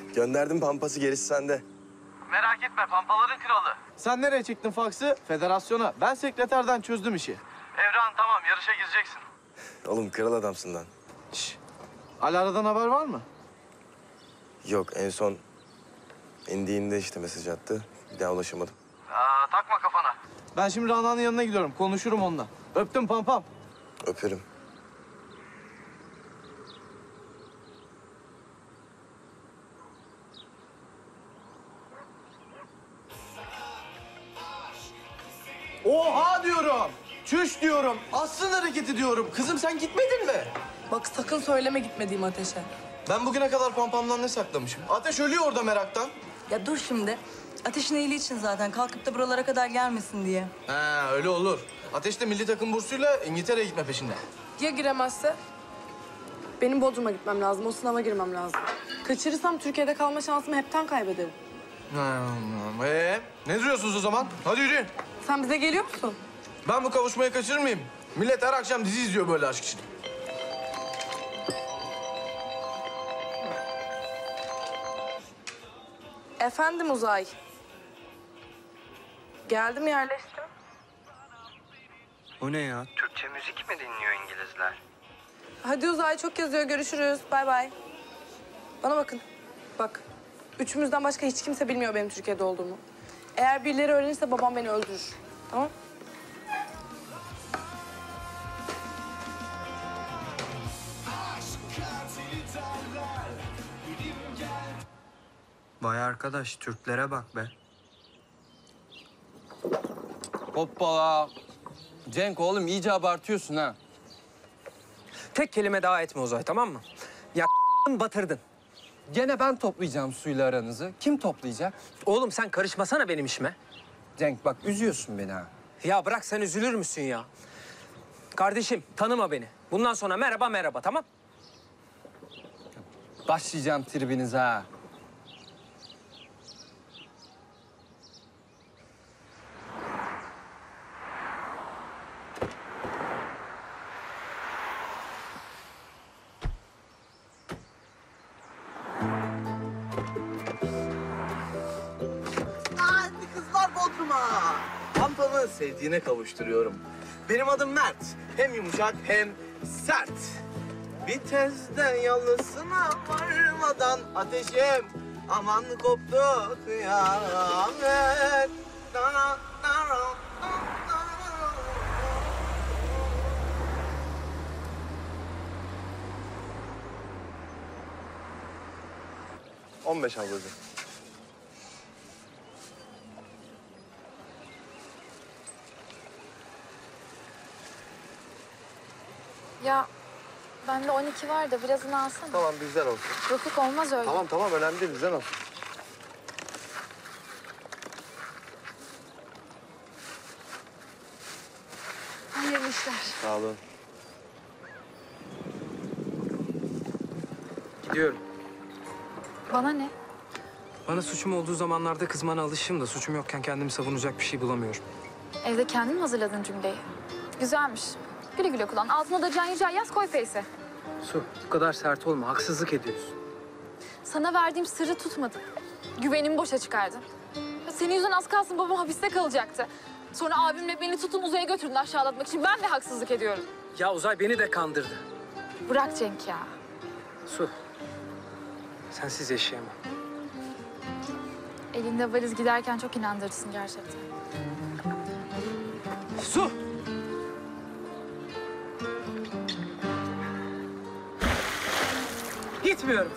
Gönderdim pampası, gerisi sende. Merak etme, pampaların kralı. Sen nereye çektin faksı? Federasyona. Ben sekreterden çözdüm işi. Evren tamam, yarışa gireceksin. Oğlum kral adamsın lan. Şş. Alara'dan haber var mı? Yok, en son indiğinde işte mesaj attı. Bir daha ulaşamadım. Takma kafana. Ben şimdi Rana'nın yanına gidiyorum. Konuşurum onunla. Öptüm pampam. Öperim. Oha diyorum. Çüş diyorum. Aslan hareketi diyorum. Kızım sen gitmedin mi? Bak sakın söyleme gitmediğim Ateş'e. Ben bugüne kadar pampamdan ne saklamışım? Ateş ölüyor orada meraktan. Ya dur şimdi. Ateş'in iyiliği için zaten kalkıp da buralara kadar gelmesin diye. He öyle olur. Ateş de milli takım bursuyla İngiltere'ye gitme peşinde. Ya giremezse? Benim Bodrum'a gitmem lazım, o sınava girmem lazım. Kaçırırsam Türkiye'de kalma şansımı hepten kaybederim. Ne duruyorsunuz o zaman? Hadi yürüyün. Sen bize geliyor musun? Ben bu kavuşmayı kaçırır mıyım? Millet her akşam dizi izliyor böyle aşk için. Efendim Uzay. Geldim, yerleştim. O ne ya? Türkçe müzik mi dinliyor İngilizler? Hadi Uzay, çok yazıyor, görüşürüz. Bay bay. Bana bakın. Bak, üçümüzden başka hiç kimse bilmiyor benim Türkiye'de olduğumu. Eğer birileri öğrenirse babam beni öldürür. Tamam? Vay arkadaş, Türklere bak be. Hoppala. Cenk oğlum iyice abartıyorsun ha. Tek kelime daha etme Uzay, tamam mı? Ya batırdın. Gene ben toplayacağım suyla aranızı. Kim toplayacak? Oğlum sen karışmasana benim işime. Cenk bak üzüyorsun beni ha. Ya bırak, sen üzülür müsün ya? Kardeşim tanıma beni. Bundan sonra merhaba merhaba, tamam? Başlayacağım tribinize ha. Hadi kızlar Bodrum'a. Pampamı sevdiğine kavuşturuyorum. Benim adım Mert. Hem yumuşak hem sert. Viteste yalısına varmadan ateşim. Aman koptu kıyamet. Na, na, na, na, na. 15 ablacığım. Ya bende 12 var da birazını alsana. Tamam bizden olsun. Yok yok, olmaz öyle. Tamam önemli değil, bizden olsun. Hayırlı işler. Sağ olun. Gidiyorum. Bana ne? Bana suçum olduğu zamanlarda kızmana alışığım da suçum yokken kendimi savunacak bir şey bulamıyorum. Evde kendin mi hazırladın cümleyi? Güzelmiş. Güle güle kullan. Altına da Can Yücel yaz, koy face'e. Su, bu kadar sert olma. Haksızlık ediyorsun. Sana verdiğim sırrı tutmadın. Güvenimi boşa çıkardın. Ya senin yüzünden az kalsın babam hapiste kalacaktı. Sonra abimle beni tutun uzaya götürdün aşağılatmak için. Ben de haksızlık ediyorum. Ya Uzay beni de kandırdı. Bırak Cenk ya. Su, sensiz yaşayamam. Elinde valiz giderken çok inandırıcısın gerçekten. Su! Gitmiyorum.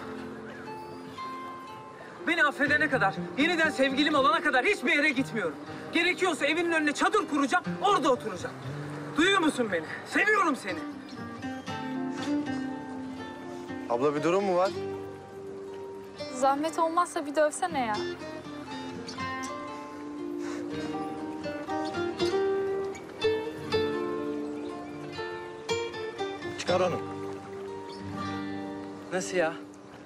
Beni affedene kadar, yeniden sevgilim olana kadar hiçbir yere gitmiyorum. Gerekiyorsa evinin önüne çadır kuracağım, orada oturacağım. Duyuyor musun beni? Seviyorum seni. Abla bir durum mu var? Zahmet olmazsa bir dövsene ya. Çıkar onu. Nasıl ya?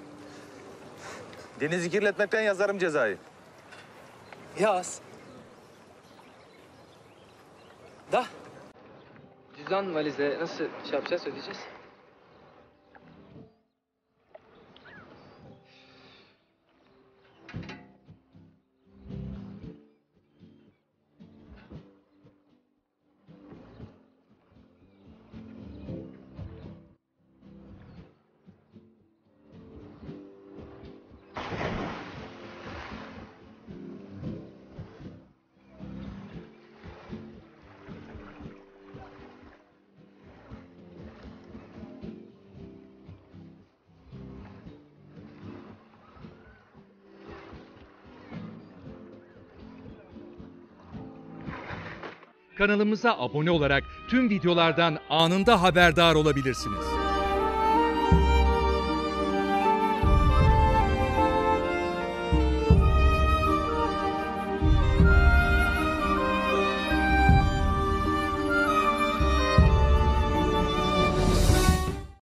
Denizi kirletmekten yazarım cezayı. Yaz. Da. Cüzdan valize nasıl şey yapacağız, ödeyeceğiz? Kanalımıza abone olarak tüm videolardan anında haberdar olabilirsiniz.